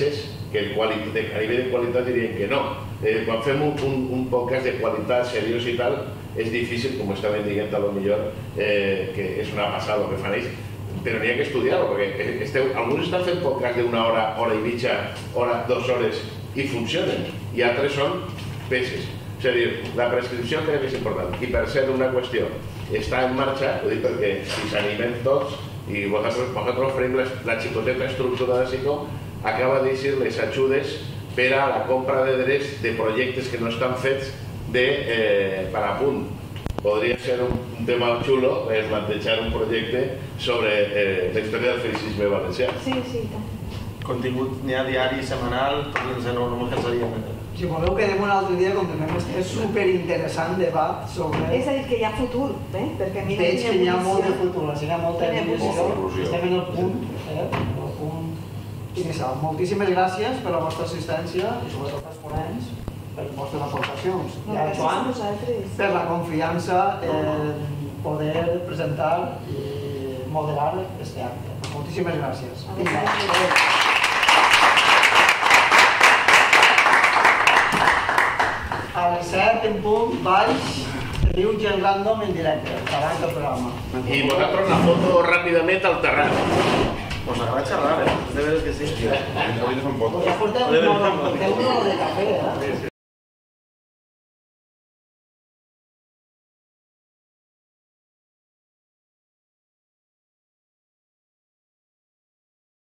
que de nivell de qualitat dirien que no. Quan fem un podcast de qualitat seriós i tal, és difícil, com estaven dient a lo millor, que és una passada el que fan ells, però n'hi ha que estudiar-ho, perquè alguns estan fent podcast d'una hora, hora i mitja, hora, dues hores, i funcionen, i altres són peces. És a dir, la prescripció crec que és important. I per cert, una qüestió, està en marxa, ho dic perquè si s'animen tots, i vosaltres oferim la xicoteta estructura de SICO, acaba de dir les ajudes per a la compra de drets de projectes que no estan fets per a punt. Podria ser un tema xulo plantejar un projecte sobre la història del feixisme valencià.
Sí, sí, tant.
Contingut n'hi ha diari, setmanal, no m'ho cansaríem.
Si voleu quedem un altre dia, continuem este superinteressant debat sobre...
És a dir, que hi ha futur, eh? Perquè mira...
Veig que hi ha molt de futur, o sigui, hi ha molta evolució.
evolució.
Estem en el punt, eh? En el punt inicial. Moltíssimes gràcies per la vostra assistència i sobretot als ponents per les vostres aportacions. I a Joan, per la confiança en poder presentar i moderar este acte. Moltíssimes gràcies. A les set en punt baix teniu gent random en directe, davant del programa.
I vosaltres la foto ràpidament al terrat.
Pues agrada xerrar, eh? De veres que sí.
Avui no són
Pues
fotos.
ja portem un hora de cafè, eh?